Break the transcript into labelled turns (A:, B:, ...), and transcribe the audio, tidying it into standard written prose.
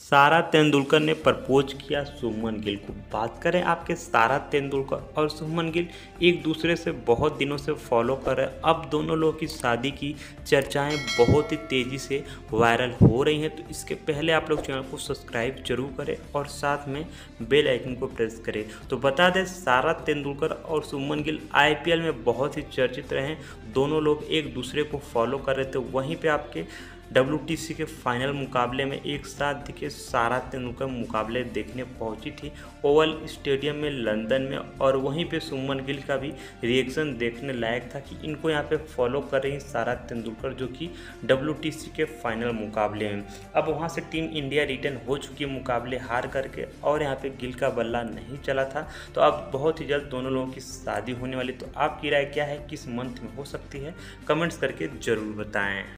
A: सारा तेंदुलकर ने प्रपोज किया शुभमन गिल को। बात करें आपके सारा तेंदुलकर और शुभमन गिल एक दूसरे से बहुत दिनों से फॉलो कर रहे हैं। अब दोनों लोगों की शादी की चर्चाएं बहुत ही तेज़ी से वायरल हो रही हैं। तो इसके पहले आप लोग चैनल को सब्सक्राइब जरूर करें और साथ में बेल आइकन को प्रेस करें। तो बता दें, सारा तेंदुलकर और शुभमन गिल IPL में बहुत ही चर्चित रहे। दोनों लोग एक दूसरे को फॉलो कर रहे थे। वहीं पे आपके WTC के फाइनल मुकाबले में एक साथ दिखे सारा तेंदुलकर मुकाबले देखने पहुंची थी ओवल स्टेडियम में लंदन में, और वहीं पे शुभमन गिल का भी रिएक्शन देखने लायक था कि इनको यहाँ पे फॉलो कर रही सारा तेंदुलकर, जो कि WTC के फाइनल मुकाबले में। अब वहाँ से टीम इंडिया रिटर्न हो चुकी है मुकाबले हार करके, और यहाँ पे गिल का बल्ला नहीं चला था। तो अब बहुत ही जल्द दोनों लोगों की शादी होने वाली। तो आपकी राय क्या है, किस मंथ में हो सकती है? कमेंट्स करके ज़रूर बताएँ।